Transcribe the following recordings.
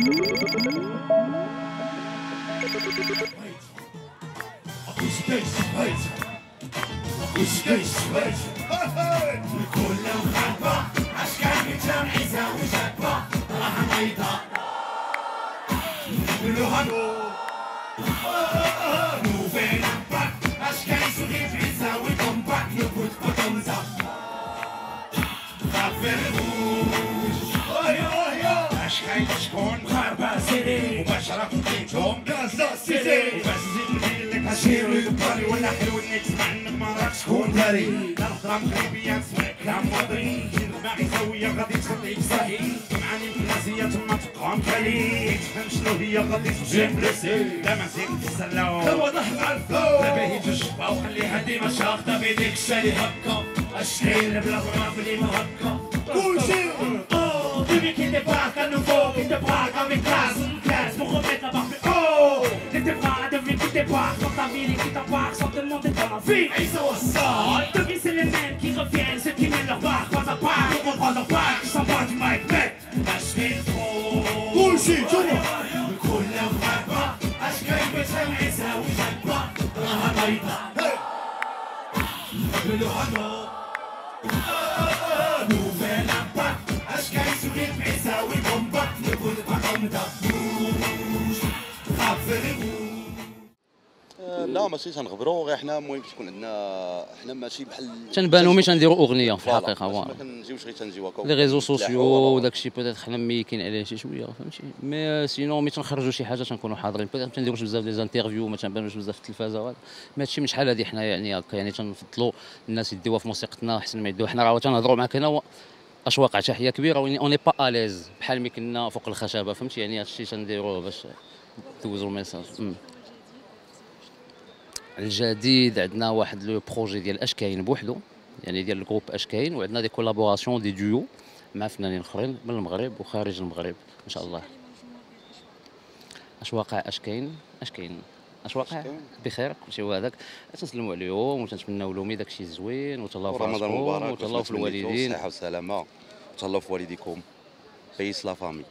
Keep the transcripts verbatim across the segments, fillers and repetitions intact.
الكل مغربة أشكال متجمعة وجدبة راها بيضاء نقولوها نو نوفيل امباك أشكال صغير عزة وكومباك نبوت بوتنزا غافر الروج أشكال شكون مغربة سيدي مباشرة في بيتهم كازا سيدي وباش نزيد نقول لك هشيرو يبالي ولا حلو انك تسمع انك ما راك شكون داري لا نهضر مغربية نسمع كلام ماضي جي دماغي زاوية غادي تخليك صاحي معاني الكلاسية تما تبقى مكالي تفهم شنو هي غادي تجي مبلسي لا ما نزيد نتسلى واضح مع الفلو دابا هي تجبا وخليها ديما شاغطة بيديك الشالي هكا الشعير بلا ضرب اللي ما هكا كلشي Celui qui débarque à nouveau, qui te braque avec classe, une classe pour remettre la barre plus haut. Ne te bras, devine qui débarque dans ta ville et qui t'embarque sans demander dans la vie. Et ils sont au sol. Devine, c'est les mêmes qui reviennent, ceux qui mènent leur barque pas à part. Pour reprendre leur barque, ils s'en vont du mic, mec. Lâche les trop. Bullshit, tu vois. Le cool ne va pas. Ashkay, mais j'aime et ça, oui, j'aime pas. Un hamaïda. Hey. Le lohano. Nouvel impact. Ashkay, sourire, mais ça, oui, combat. Ne bouge pas comme d'abouche. Rappelez-vous. لا ماشي تنغبروا غير حنا المهم تكون عندنا حنا ماشي بحال تنبانو مي تنديروا اغنيه في الحقيقه فوالا ما كنجيوش غير تنجيو هكا لي ريزو سوسيو وداك الشيء بيتيت حنا ميكين عليه شي شويه فهمتي مي سينو مي تنخرجوا شي حاجه تنكونوا حاضرين بيتيت ما تنديروش بزاف لي زانترفيو ما تنبانوش بزاف في التلفازه وهذا ما هادشي من شحال هادي حنا يعني هكا يعني تنفضلوا الناس يديوها في موسيقتنا احسن ما يديوها حنا راه تنهضروا معاك هنا اش واقع تحيه كبيره اوني با اليز بحال ملي كنا فوق الخشبه فهمتي يعني هادشي تنديروه باش دوزوا الميساج. الجديد عندنا واحد لو بروجي ديال اشكاين بوحدو يعني ديال الجروب اشكاين وعندنا دي كولابوراسيون دي ديو مع فنانين اخرين من المغرب وخارج المغرب ان شاء الله. اش واقع اشكاين اشكاين اش واقع بخير كلشي هو هذاك تنسلموا عليهم وتنتمناو لهم داكشي زوين وتهلاو في رمضان مبارك وتهلاو في الوالدين صحه وسلامه وتهلاو في والديكم بيس لا فامي.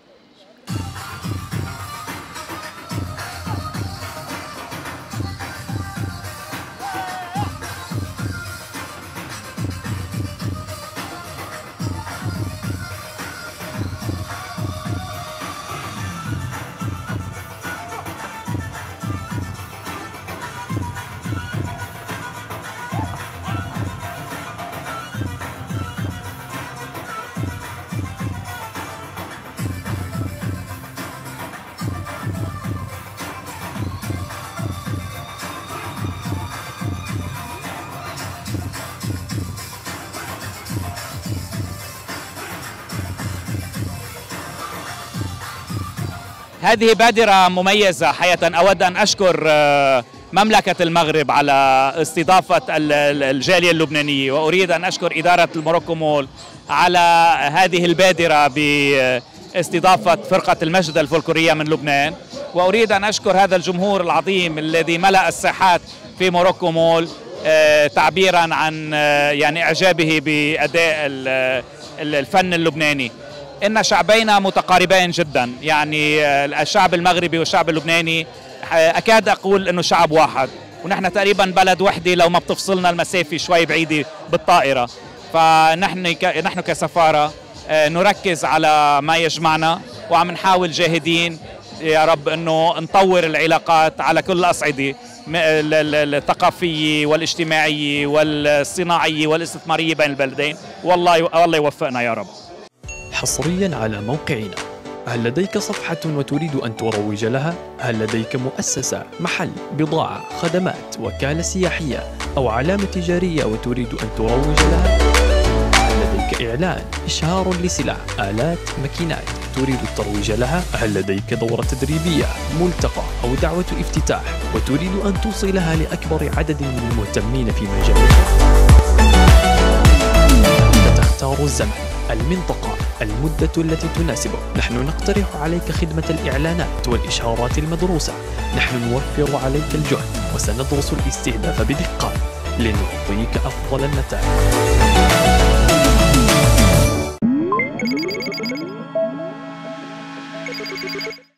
هذه بادرة مميزة حقيقة. أود أن أشكر مملكة المغرب على استضافة الجالية اللبنانية، وأريد أن أشكر إدارة الموروكو مول على هذه البادرة باستضافة فرقة المجد الفولكلورية من لبنان، وأريد أن أشكر هذا الجمهور العظيم الذي ملأ الساحات في موروكو مول تعبيرا عن يعني إعجابه بأداء الفن اللبناني. إن شعبينا متقاربين جدا، يعني الشعب المغربي والشعب اللبناني أكاد أقول إنه شعب واحد، ونحن تقريبا بلد وحدة لو ما بتفصلنا المسافة شوي بعيدة بالطائرة. فنحن نحن كسفارة نركز على ما يجمعنا، وعم نحاول جاهدين يا رب إنه نطور العلاقات على كل الأصعدة الثقافية والاجتماعية والصناعية والاستثمارية بين البلدين، والله الله يوفقنا يا رب. حصريا على موقعنا، هل لديك صفحة وتريد أن تروج لها؟ هل لديك مؤسسة، محل، بضاعة، خدمات، وكالة سياحية أو علامة تجارية وتريد أن تروج لها؟ هل لديك إعلان، إشهار لسلع، آلات، ماكينات تريد الترويج لها؟ هل لديك دورة تدريبية، ملتقى أو دعوة افتتاح وتريد أن توصلها لأكبر عدد من المهتمين في مجالك؟ أنت تختار الزمن، المنطقة، المدة التي تناسبك. نحن نقترح عليك خدمة الإعلانات والإشهارات المدروسة. نحن نوفر عليك الجهد وسندرس الاستهداف بدقة لنعطيك أفضل النتائج. العالم.